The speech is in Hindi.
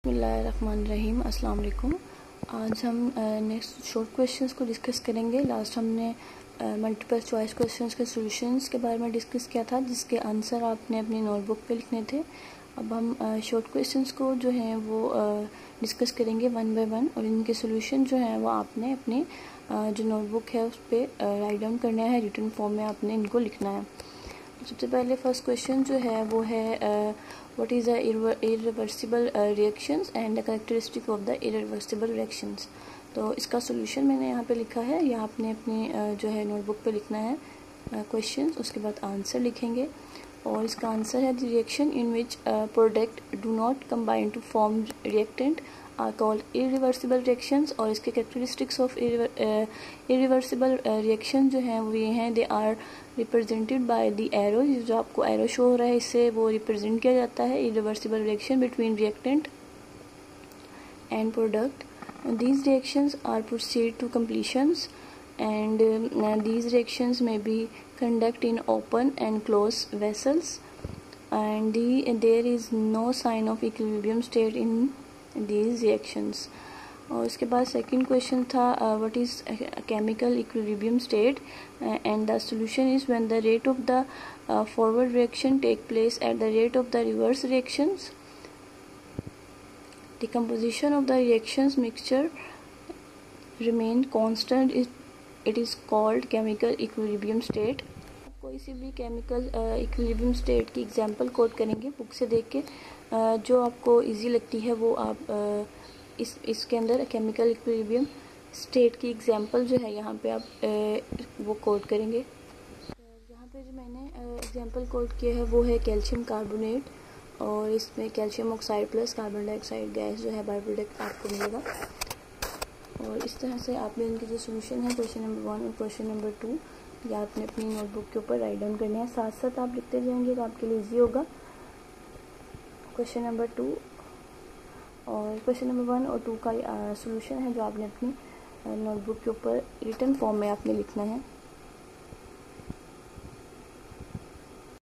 बिस्मिल्लाहिर्रहमानिर्रहीम। अस्सलाम वालेकुम। आज हम नेक्स्ट शॉर्ट क्वेश्चंस को डिस्कस करेंगे। लास्ट हमने मल्टीपल चॉइस क्वेश्चंस के सॉल्यूशंस के बारे में डिस्कस किया था, जिसके आंसर आपने अपनी नोटबुक पे लिखने थे। अब हम शॉर्ट क्वेश्चंस को जो हैं वो डिस्कस करेंगे वन बाय वन, और इनके सॉल्यूशन जो हैं वो आपने अपनी जो नोटबुक है उस पर राइट डाउन करना है। रिटन फॉर्म में आपने इनको लिखना है। सबसे पहले फर्स्ट क्वेश्चन जो है वो है what is the irreversible reactions and the characteristic of the irreversible reactions. तो इसका सोल्यूशन मैंने यहाँ पे लिखा है, यह आपने अपनी जो है नोटबुक पे लिखना है क्वेश्चन, उसके बाद आंसर लिखेंगे। और इसका आंसर है the reaction in which product do not combine to form reactant are called irreversible reactions. और इसके कैरेक्टरिस्टिक्स ऑफ इरिवर्सिबल रिएक्शन जो हैं वो ये हैं, they are represented by the arrow. जो आपको एरो शो हो रहा है इससे वो रिप्रेजेंट किया जाता है irreversible reaction between reactant and product. These reactions are proceed to completions, and these reactions may be conduct in open and closed vessels, and there is no sign of equilibrium state in these reactions. और उसके बाद सेकंड क्वेश्चन था what is chemical equilibrium state, and the solution is when the rate of the forward reaction take place at the rate of the reverse reactions, the composition of the reactions mixture remain constant, it is called chemical equilibrium state. कोई सी भी केमिकल इक्विलिब्रियम स्टेट की एग्जांपल कोट करेंगे बुक से देख के, जो आपको इजी लगती है वो आप इसके अंदर केमिकल इक्विलिब्रियम स्टेट की एग्जांपल जो है यहाँ पे आप वो कोट करेंगे। यहाँ पे जो मैंने एग्जांपल कोट किया है वो है कैल्शियम कार्बोनेट, और इसमें calcium oxide plus carbon dioxide gas जो है बाय प्रोडक्ट आपको मिलेगा। और इस तरह से आपने इनके जो सोल्यूशन है क्वेश्चन नंबर 1 और क्वेश्चन नंबर 2 या आपने अपनी नोटबुक के ऊपर राइट डाउन करने हैं, साथ साथ आप लिखते जाएंगे तो आपके लिए ईजी होगा। क्वेश्चन नंबर 2 और क्वेश्चन नंबर 1 और 2 का सोल्यूशन है जो आपने अपनी नोटबुक के ऊपर रिटन फॉर्म में आपने लिखना है।